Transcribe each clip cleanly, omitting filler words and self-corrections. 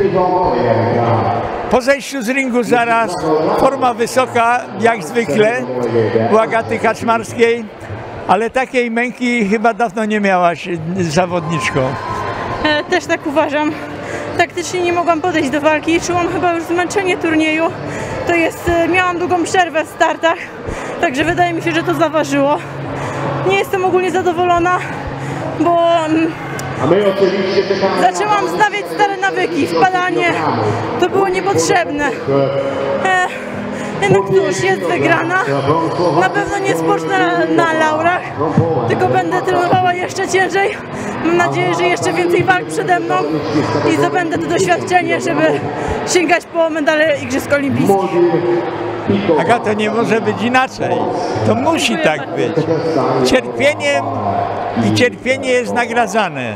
Po zejściu z ringu zaraz forma wysoka, jak zwykle, u Agaty Kaczmarskiej, ale takiej męki chyba dawno nie miałaś zawodniczką. Też tak uważam. Taktycznie nie mogłam podejść do walki, czułam chyba już zmęczenie turnieju. To jest, miałam długą przerwę w startach, także wydaje mi się, że to zaważyło. Nie jestem ogólnie zadowolona, bo zaczęłam znawiać stare nawyki, wpadanie, to było niepotrzebne. Jednak cóż, jest wygrana, na pewno nie spocznę na laurach, tylko będę trenowała jeszcze ciężej. Mam nadzieję, że jeszcze więcej walk przede mną i zdobędę to doświadczenie, żeby sięgać po medale Igrzysk Olimpijskich. Agato, nie może być inaczej, to musi tak być. Cierpieniem i cierpienie jest nagradzane,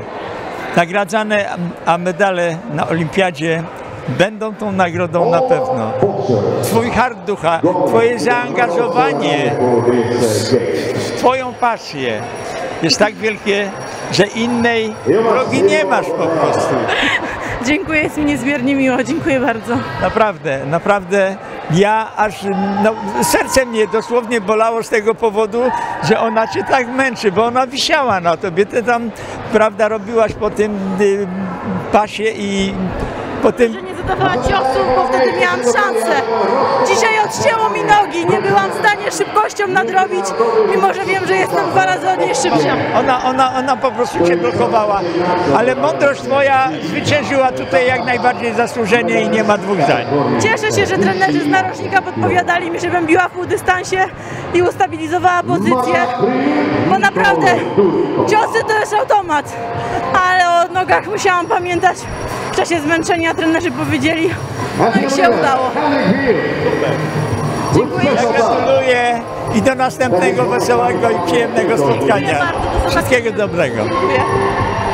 a medale na olimpiadzie będą tą nagrodą na pewno. Twój hart ducha, twoje zaangażowanie, twoją pasję jest tak wielkie, że innej drogi nie masz po prostu. Dziękuję, jest mi niezmiernie miło, dziękuję bardzo. Naprawdę, naprawdę. Ja aż serce mnie dosłownie bolało z tego powodu, że ona cię tak męczy, bo ona wisiała na tobie. Ty tam, prawda, robiłaś po tym pasie i po tym... Że nie zadawała ciosów, bo wtedy miałam szansę. Dzisiaj odcięło mi nogi, nie byłam w stanie szybkością nadrobić, mimo że wiem, że jestem 2 razy od niej szybsza. Ona po prostu cię blokowała, ale mądrość twoja zwyciężyła tutaj jak najbardziej zasłużenie i nie ma dwóch zdań. Cieszę się, że trenerzy z narożnika podpowiadali mi, żebym biła w półdystansie i ustabilizowała pozycję, bo naprawdę ciosy to jest automat, ale o nogach musiałam pamiętać. W czasie zmęczenia trenerzy powiedzieli, no i się udało. Dziękuję. Gratuluję i do następnego wesołego i przyjemnego spotkania. Wszystkiego dobrego. Dziękuję.